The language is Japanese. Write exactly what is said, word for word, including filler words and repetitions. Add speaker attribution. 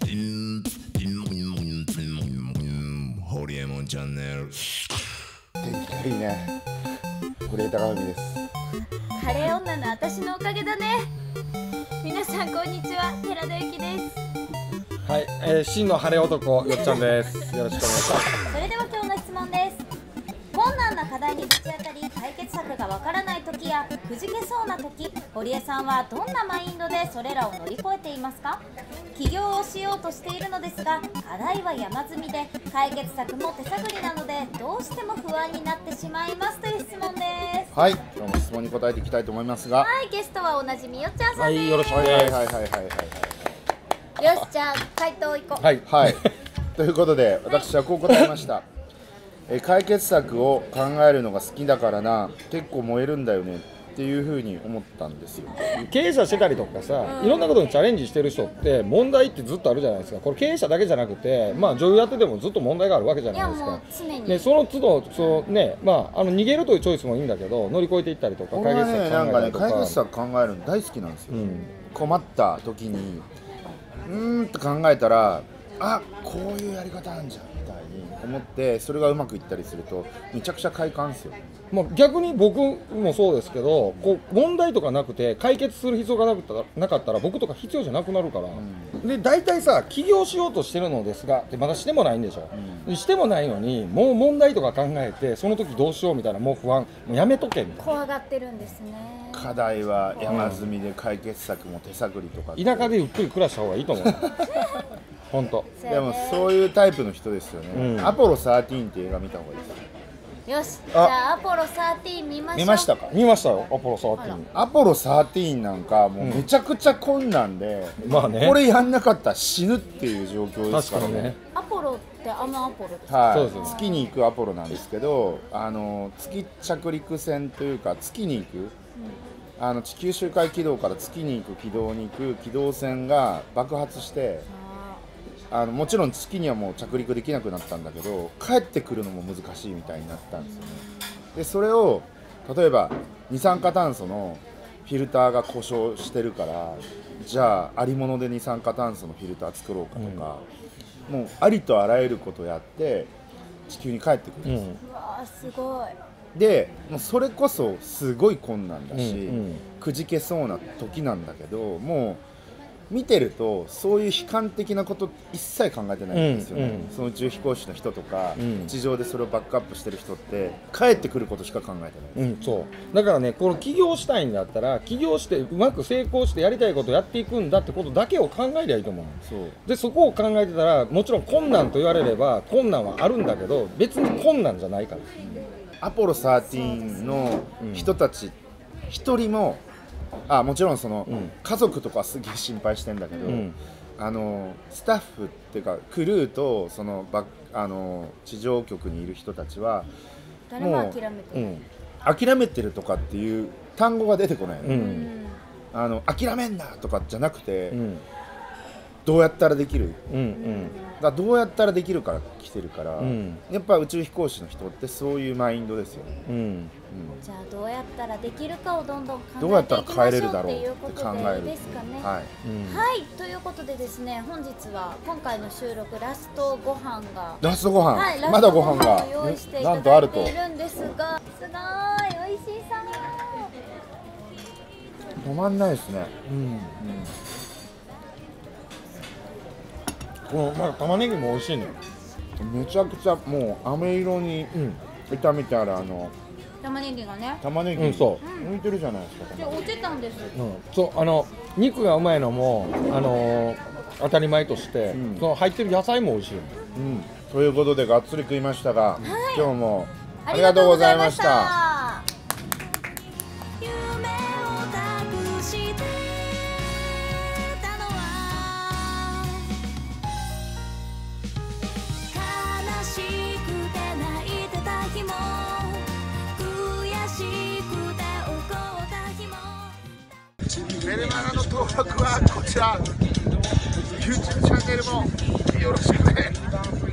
Speaker 1: ホリエモンチャンネル。
Speaker 2: 天気がいいね。堀江貴文です。
Speaker 3: 晴れ女の私のおかげだね。皆さんこんにちは、寺田由紀です。
Speaker 4: はい、えー、真の晴れ男よっちゃんです。よろしくお願いします。
Speaker 3: それでは今日の質問です。困難な課題にぶち当たり解決策がわからない時やくじけそうな時、堀江さんはどんなマインドでそれらを乗り越えていますか？起業をしようとしているのですが、課題は山積みで解決策も手探りなのでどうしても不安になってしまいますという質問です。
Speaker 2: はい、今日も質問に答えていきたいと思いますが、
Speaker 3: はい、ゲストはおなじみよっちゃんさんです。
Speaker 4: はい、よろしくお
Speaker 2: はい
Speaker 4: 願いし
Speaker 2: はいはいはいはいはい
Speaker 3: よし、じゃあ回答いこう。
Speaker 4: はい、
Speaker 2: はい。ということで私はこう答えました。え解決策を考えるのが好きだからな、結構燃えるんだよねっていうふうに思ったんですよ。
Speaker 4: 経営者してたりとかさ、いろんなことにチャレンジしてる人って問題ってずっとあるじゃないですか。これ経営者だけじゃなくて、まあ女優やっててもずっと問題があるわけじゃ
Speaker 3: いやもう
Speaker 4: ないですか。
Speaker 3: 常に、
Speaker 4: ね、その都度そうね、まああの逃げるというチョイスもいいんだけど、乗り越えていったりとか
Speaker 2: これはね、なんかね、解決
Speaker 4: 考
Speaker 2: 策考えるの大好きなんですよ。
Speaker 4: うん、
Speaker 2: 困った時にうーんと考えたら、あ、こういうやり方あるんじゃんみたいに思って、それがうまくいったりするとめちゃくちゃ快感ですよ。
Speaker 4: まあ、逆に僕もそうですけど、こう問題とかなくて解決する必要がなくたらなかったら僕とか必要じゃなくなるから、
Speaker 2: うん
Speaker 4: で大体さ起業しようとしてるのですがってまだしてもないんでしょ、
Speaker 2: うん
Speaker 4: してもないのにもう問題とか考えてその時どうしようみたいな、もう不安、もうやめとけみたい
Speaker 3: 怖がってるんですね。
Speaker 2: 課題は山積みで解決策も手探りとかって、
Speaker 4: な。田舎でゆっくり暮らした方がいいと思う本当。
Speaker 2: でもそういうタイプの人ですよね。
Speaker 4: うん
Speaker 2: アポロサーティーンって映画見た方がいいです。
Speaker 3: よし、じゃあアポロサーティーン見ましょう。
Speaker 2: 見ましたか？
Speaker 4: 見ましたよ、アポロサーティーン。
Speaker 2: アポロサーティーンなんかもうめちゃくちゃ困難で、
Speaker 4: まあね、
Speaker 2: これやんなかったら死ぬっていう状況ですからね。
Speaker 4: 確かにね。
Speaker 3: アポロってあのアポロですか？
Speaker 2: はい、
Speaker 4: そうですよね
Speaker 2: 月に行くアポロなんですけど、あの月着陸船というか月に行く、あの地球周回軌道から月に行く軌道に行く軌道船が爆発して、あのもちろん月にはもう着陸できなくなったんだけど、帰ってくるのも難しいみたいになったんですよね。でそれを例えば二酸化炭素のフィルターが故障してるから、じゃあありもので二酸化炭素のフィルター作ろうかとか、もうありとあらゆることをやって地球に帰ってくるんですよ、
Speaker 4: うん
Speaker 3: うわーすごい。
Speaker 2: でもうそれこそすごい困難だし、
Speaker 4: うんうん
Speaker 2: くじけそうな時なんだけど、もう見てるとそういう悲観的なこと一切考えてないんですよね、
Speaker 4: うんうん
Speaker 2: その宇宙飛行士の人とか、
Speaker 4: うん
Speaker 2: 地上でそれをバックアップしてる人って帰ってくることしか考えてない、
Speaker 4: うん、そうだからね、この起業したいんだったら起業してうまく成功してやりたいことをやっていくんだってことだけを考えりゃいいと思う。
Speaker 2: そう
Speaker 4: でそこを考えてたら、もちろん困難と言われれば困難はあるんだけど、別に困難じゃないから。
Speaker 2: アポロサーティーンの人たち一人も、あもちろんその、
Speaker 4: うん
Speaker 2: 家族とかすげえ心配してんだけど、
Speaker 4: うん
Speaker 2: あのスタッフっていうかクルーとそのバあの地上局にいる人たちは
Speaker 3: 誰も諦めてない。
Speaker 4: うん
Speaker 2: 諦めてるとかっていう単語が出てこないの、
Speaker 4: う
Speaker 3: うんん
Speaker 2: あの諦めんなとかじゃなくて、
Speaker 4: うん
Speaker 2: どうやったらできる、
Speaker 4: うんうん
Speaker 2: だからどうやったらできるから来てるから、
Speaker 4: うん
Speaker 2: やっぱ宇宙飛行士の人ってそういうマインドですよね、
Speaker 4: うん
Speaker 2: うん
Speaker 3: じゃあどうやったらできるかをどんどん考
Speaker 2: どうや
Speaker 3: えていきましょう
Speaker 2: ったら帰れるだろう
Speaker 3: っていうこ
Speaker 2: って考
Speaker 3: とで
Speaker 2: える
Speaker 3: ですかね。
Speaker 2: はい、
Speaker 4: うん
Speaker 3: はい、ということでですね、本日は今回の収録ラストご飯が
Speaker 2: ラストご飯、
Speaker 3: はい、ラ
Speaker 2: ま
Speaker 3: ストご飯
Speaker 2: だご飯が
Speaker 3: を用意してい
Speaker 2: な
Speaker 3: ただい
Speaker 2: んとあると
Speaker 3: ているんですが、すごい美味しそう。
Speaker 2: 止まんないですね、
Speaker 4: うん
Speaker 2: うん
Speaker 4: このまあ玉ねぎも美味しいのよ。
Speaker 2: めちゃくちゃもう飴色に
Speaker 4: うん
Speaker 2: 炒めてあるあの
Speaker 3: 玉ねぎがね、
Speaker 2: 玉ねぎ、
Speaker 4: うんそ
Speaker 2: 浮いてるじゃないですか。
Speaker 3: で落ちたんです。
Speaker 4: うん、そうあの肉がうまいのも、あのー当たり前として、
Speaker 2: うん
Speaker 4: その入ってる野菜も美味しいよ。
Speaker 2: うん、ということでがっつり食いましたが、
Speaker 3: い
Speaker 2: 今日も
Speaker 3: あ
Speaker 2: ありがとうございました。
Speaker 3: 夢を託してたのは悲しくて泣いてた日も悔しくて怒った日も
Speaker 2: メルマガの登録はこちら YouTube チャンネルもよろしくね。